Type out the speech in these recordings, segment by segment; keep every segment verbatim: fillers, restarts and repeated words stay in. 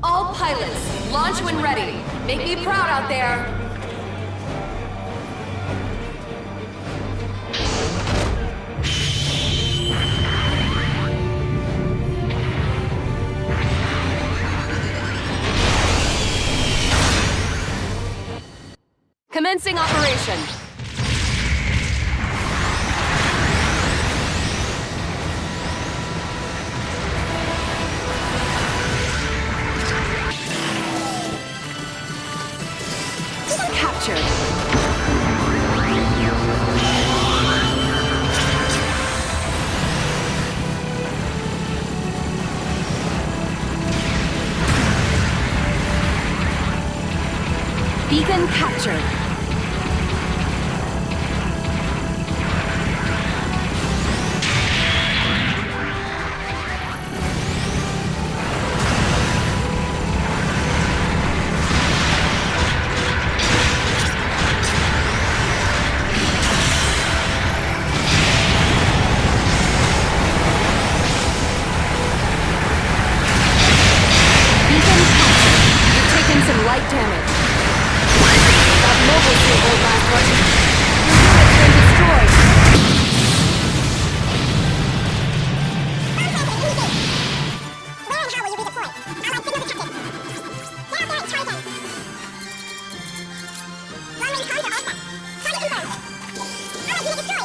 All pilots, launch when ready. Make me proud out there. Commencing operation. Captured. Beacon captured. Light damage. That mobile suit won't last much. Your unit's been destroyed. Where and how will you redeploy? Allied signal detected. Get out there and try again. Long-range comms are all set. Target confirmed. Allied unit destroyed.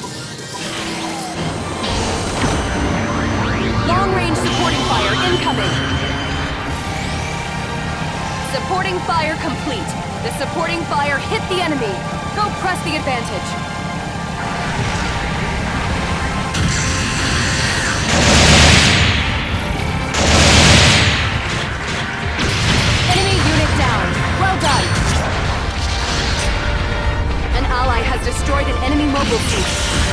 Long-range supporting fire incoming. Supporting fire complete. The supporting fire hit the enemy. Go press the advantage. Enemy unit down. Well done. An ally has destroyed an enemy mobile suit.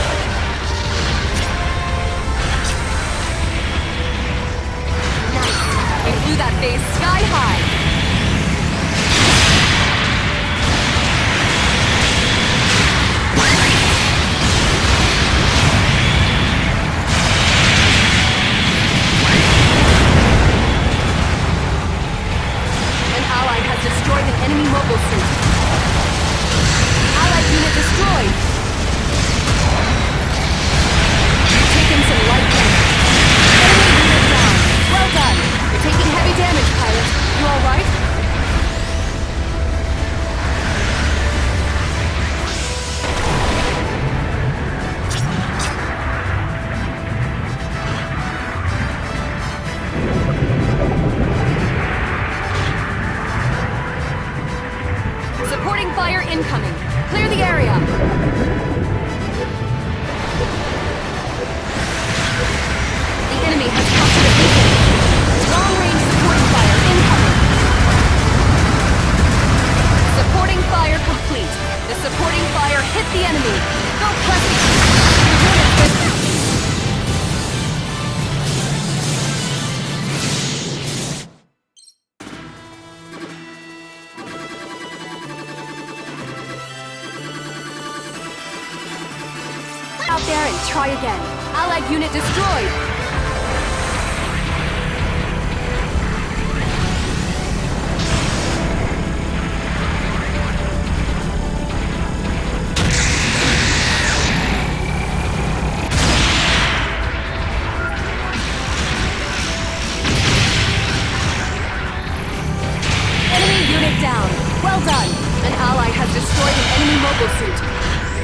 Nice. We flew that base sky high. Destroyed an enemy mobile suit. Allied unit destroyed. You've taken some light damage. Enemy unit down. Well done. You're taking heavy damage, pilot. You all right? Fire incoming. Clear the area. The enemy has captured a beacon. Long-range supporting fire incoming. Supporting fire complete. The supporting fire hit the enemy. Go press it. Your unit with out there and try again. Allied unit destroyed. Enemy unit down. Well done. An ally has destroyed an enemy mobile suit.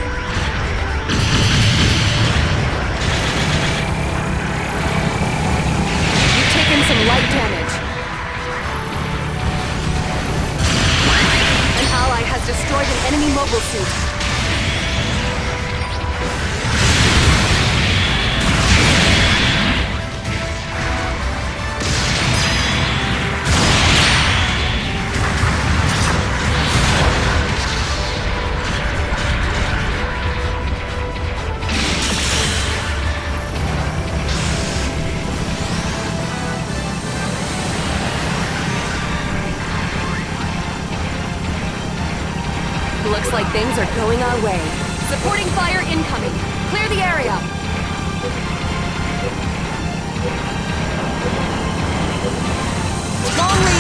Some light damage. An ally has destroyed an enemy mobile suit. Looks like things are going our way. Supporting fire incoming. Clear the area. Long range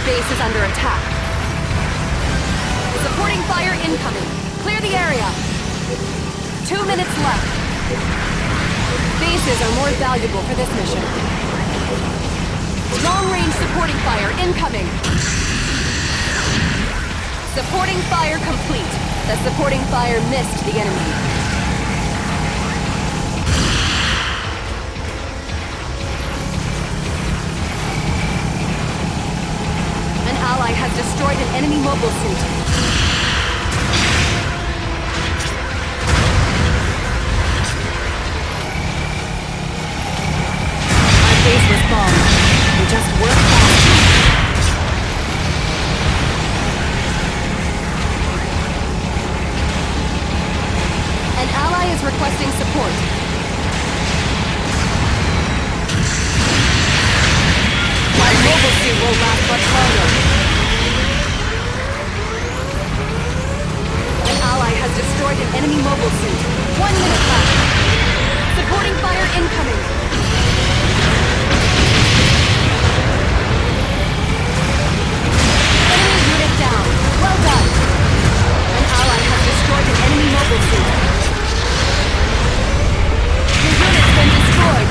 base is under attack. Supporting fire incoming. Clear the area. Two minutes left. Bases are more valuable for this mission. Long-range supporting fire incoming. Supporting fire complete. The supporting fire missed the enemy. An ally has destroyed an enemy mobile suit. Our base was bombed. We just worked fast. An ally is requesting support. My mobile suit will last much longer. An ally has destroyed an enemy mobile suit. One minute left. Supporting fire incoming. Enemy unit down. Well done. An ally has destroyed an enemy mobile suit. Your unit's been destroyed.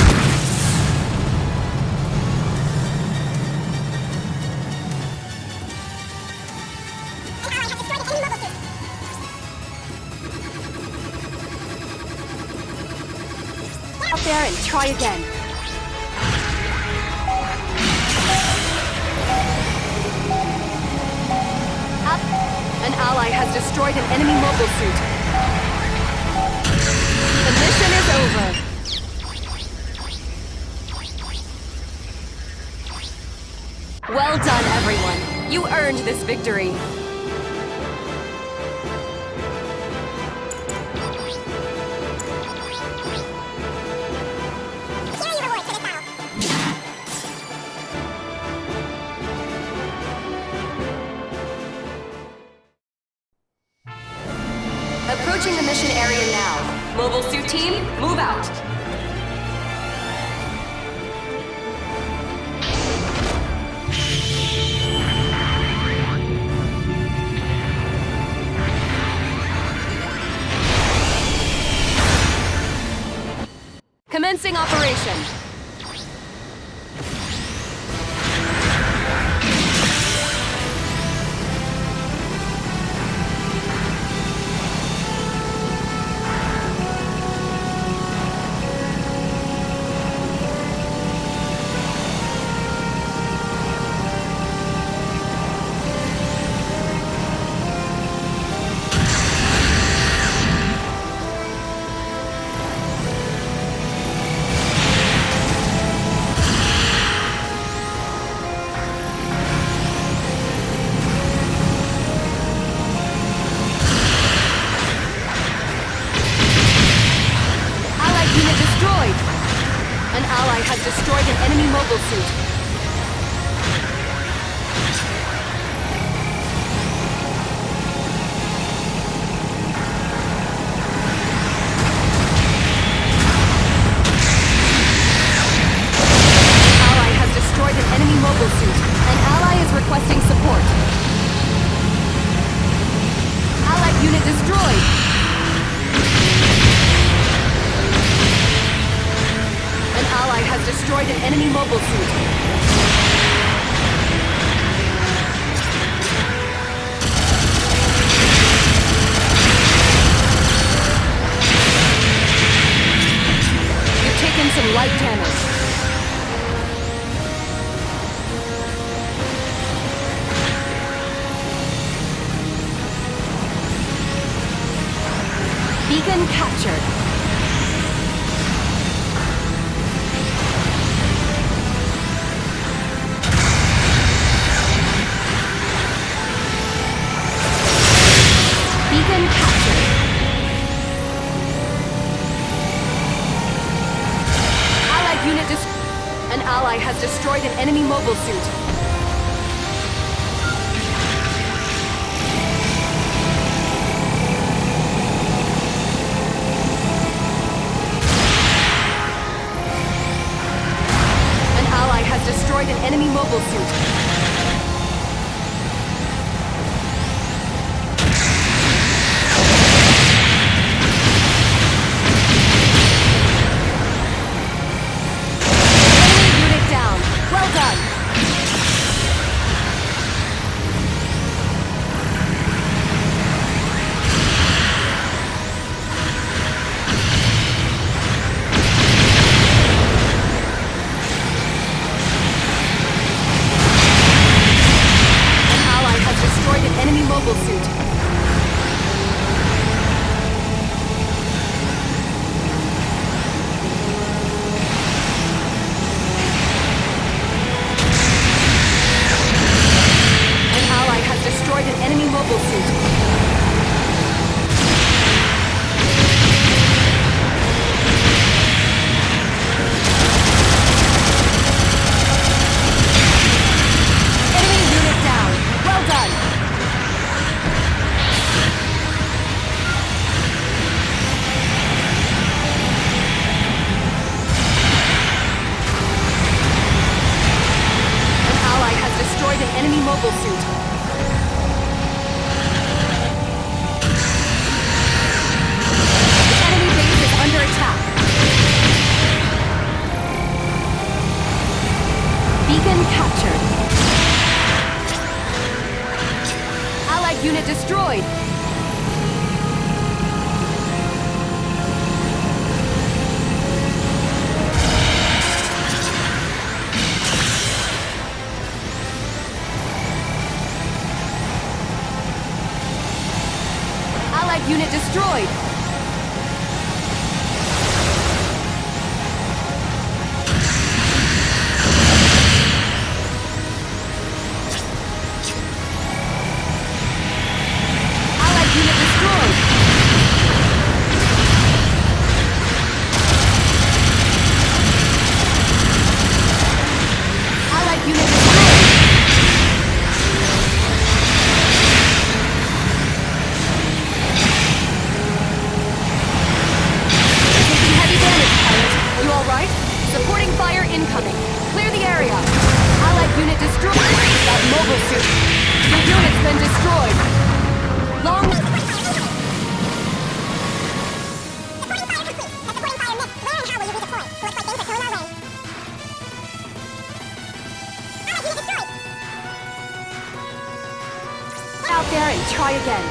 Out there and try again. Up. An ally has destroyed an enemy mobile suit. The mission is over. Well done, everyone. You earned this victory. Approaching the mission area now. Mobile suit team, move out. Commencing operation. An ally has destroyed an enemy mobile suit. An ally has destroyed an enemy mobile suit. An ally is requesting support. Allied unit destroyed. An ally has destroyed an enemy mobile suit. You've taken some light damage. Beacon captured. Beacon captured. Allied unit dis- An ally has destroyed an enemy mobile suit. An ally has destroyed an enemy mobile suit. mobile suit. The enemy base is under attack. Beacon captured. Allied unit destroyed. Allied unit destroyed. Incoming. Clear the area. Allied unit destroyed. That mobile suit. Your unit's been destroyed. Long... Supporting fire complete. The supporting fire missed. Where and how will you redeploy? Looks like things are coming our way. Allied unit destroyed. Out there and try again.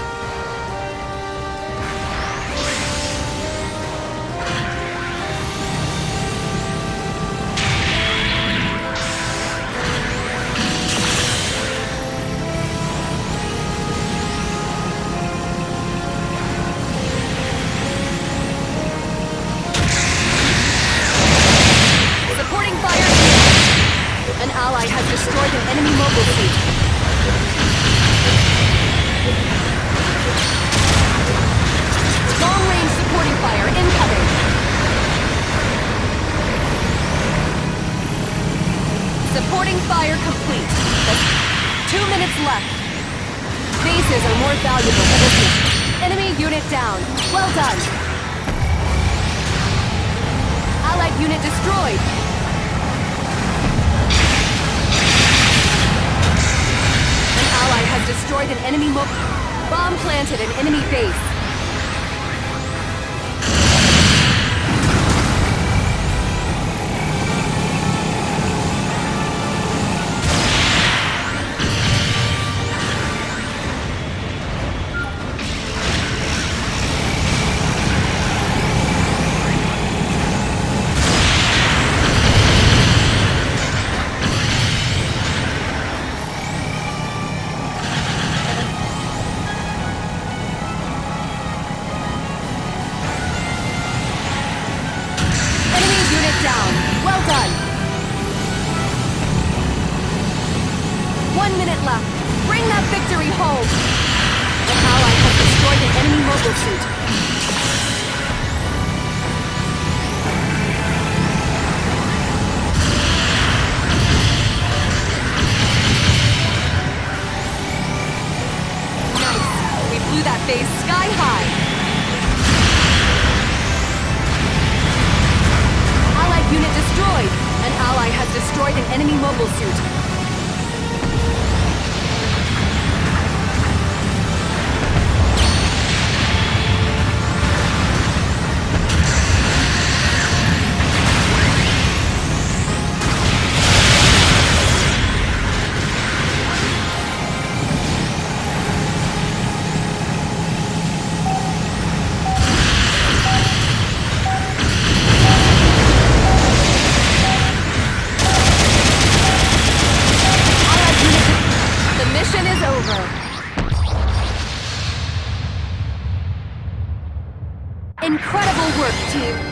An ally has destroyed an enemy mobile suit. Long-range supporting fire incoming. Supporting fire complete. That's two minutes left. Bases are more valuable for this mission. Enemy unit down. Well done. Allied unit destroyed. Ally has destroyed an enemy mo- Bomb planted an enemy base. Down. Well done. One minute left. Bring that victory home. An ally has destroyed an enemy mobile suit. Nice. We flew that base sky high. Unit destroyed! An ally has destroyed an enemy mobile suit. Incredible work, team!